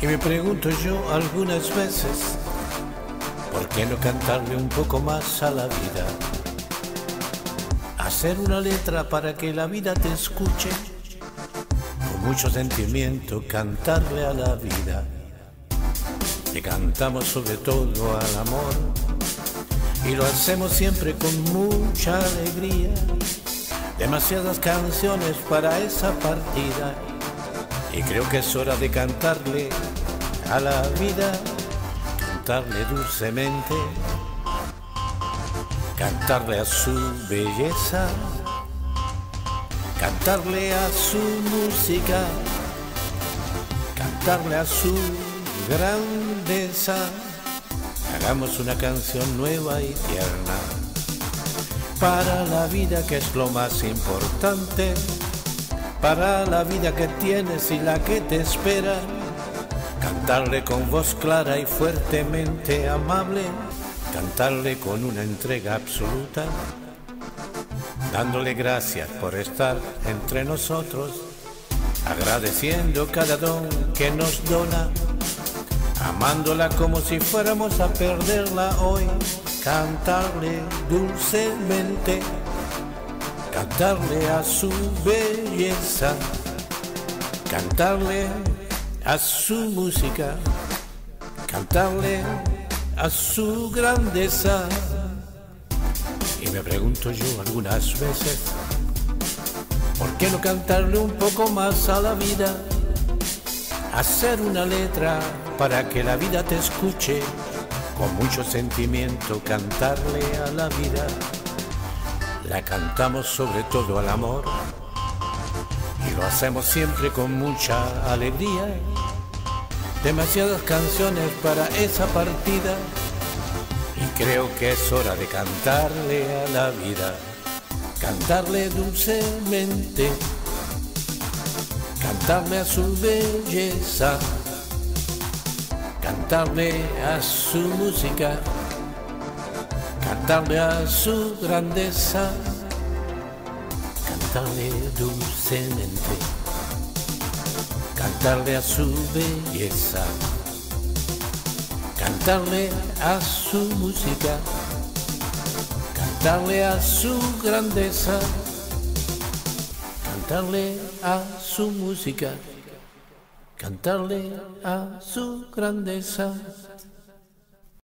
Y me pregunto yo algunas veces, ¿por qué no cantarle un poco más a la vida? Hacer una letra para que la vida te escuche, con mucho sentimiento cantarle a la vida. Le cantamos sobre todo al amor y lo hacemos siempre con mucha alegría. Demasiadas canciones para esa partida y creo que es hora de cantarle a la vida, cantarle dulcemente, cantarle a su belleza, cantarle a su música, cantarle a su grandeza. Hagamos una canción nueva y tierna para la vida, que es lo más importante, para la vida que tienes y la que te espera. Cantarle con voz clara y fuertemente amable, cantarle con una entrega absoluta, dándole gracias por estar entre nosotros, agradeciendo cada don que nos dona, amándola como si fuéramos a perderla hoy. Cantarle dulcemente, cantarle a su belleza, cantarle a su música, cantarle a su grandeza. Y me pregunto yo algunas veces, ¿por qué no cantarle un poco más a la vida? Hacer una letra para que la vida te escuche, con mucho sentimiento cantarle a la vida. La cantamos sobre todo al amor y lo hacemos siempre con mucha alegría. Demasiadas canciones para esa partida y creo que es hora de cantarle a la vida, cantarle dulcemente, cantarle a su belleza, cantarle a su música, cantarle a su grandeza, cantarle dulcemente, cantarle a su belleza, cantarle a su música, cantarle a su grandeza, cantarle a su música, cantarle a su grandeza.